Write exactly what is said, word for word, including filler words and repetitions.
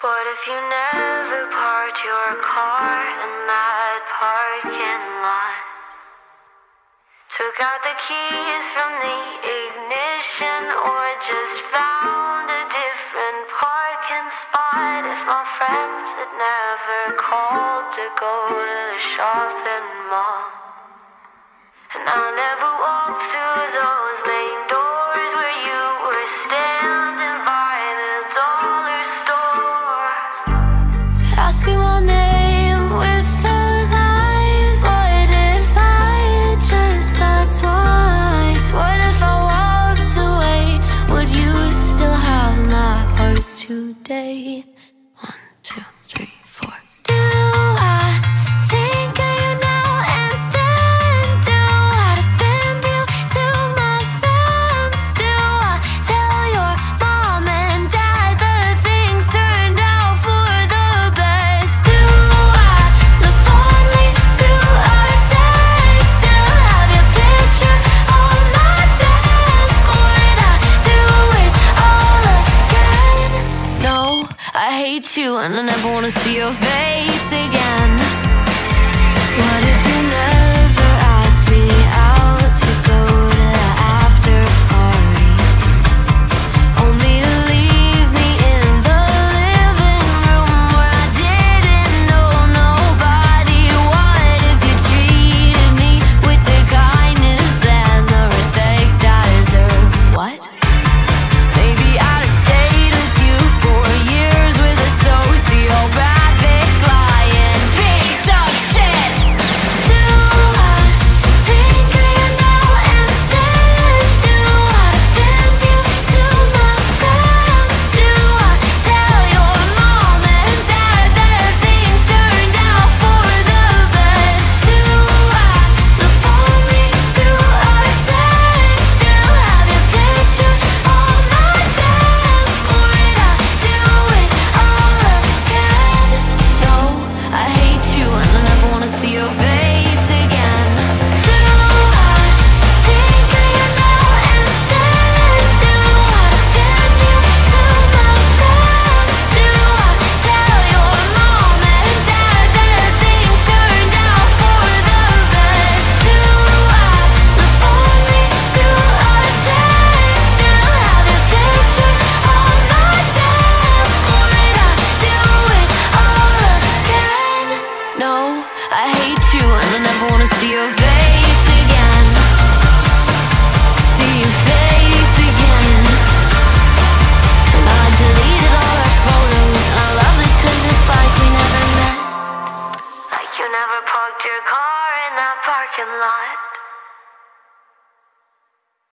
What if you never parked your car in that parking lot? Took out the keys from the ignition, or just found a different parking spot. If my friends had never called to go to the shopping mall, and I never walked through those main doors where you were standing by the dollar store, asking my name with those eyes. What if I just thought twice? What if I walked away? Would you still have my heart today? One, two, three, four. Do I think of you now and then? Do I defend you to my friends? Do I tell your mom and dad that things turned out for the best? Do I look fondly through our text? Still have your picture on my desk? Would I do it all again? No, I hate you and I never wanna see your face again. What if you never asked me out to go to the after party, only to leave me in the living room where I didn't know nobody? What if you treated me with the kindness and the respect I deserve? What? Maybe I'd have stayed with you for years with a sociopathic lying piece of shit. Do I think of you now and then? Do I defend you to my friends? Do I tell your mom and dad that things turned out for the best? Do I look fondly through our text? Still have your picture on my desk? Would I do it all again? No, I hate you and I never wanna see your face again. Do I think of you now and then? Do I defend you to my friends? Do I tell your mom and dad that things turned out for the best? Do I look fondly through our text? Still have your picture on my desk? Would I do it all again? No, I hate you and I never wanna see your face again. See your face again. And I deleted all our photos, and I love it 'cause it's like we never met. Like you never parked your car in that parking lot.